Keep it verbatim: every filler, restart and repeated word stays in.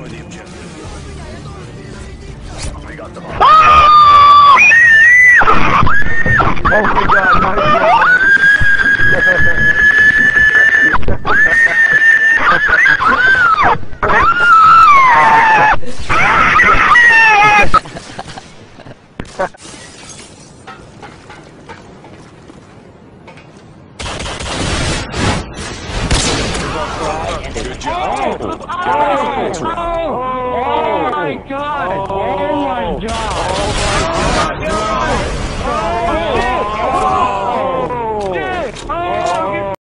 Destroy the objective. We got them all. Oh my god, nice Good job. Oh, oh, oh, oh my god! Oh my god!